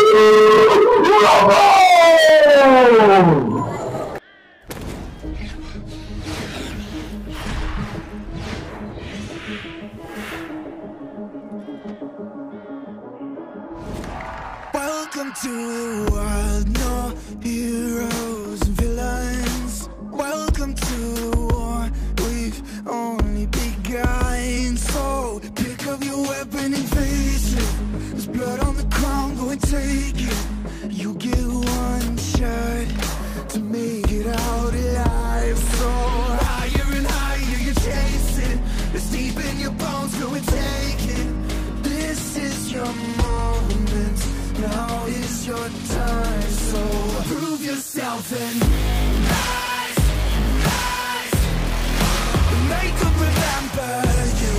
Welcome to the world, no heroes and villains. Welcome to the war, we've only begun. So pick up your weapon and face it. There's blood on the ground, go and take it. You get one shot to make it out alive. So higher and higher you chase it. It's deep in your bones, go and take it. This is your moment, now is your time. So prove yourself and rise, rise. Make them remember you.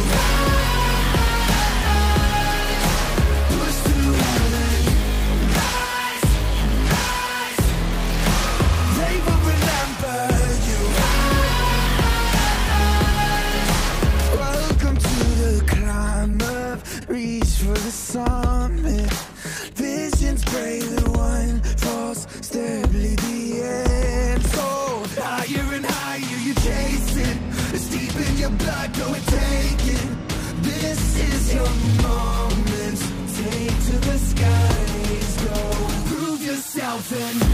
Rise, push through heaven. Rise, rise. They will remember you. Rise. Welcome to the climb up, reach for the summit. Visions break, the one falls, steadily the end. So higher and higher you chase it. It's deep in your blood, go and take it. This is your moment, take to the skies, go. Prove yourself and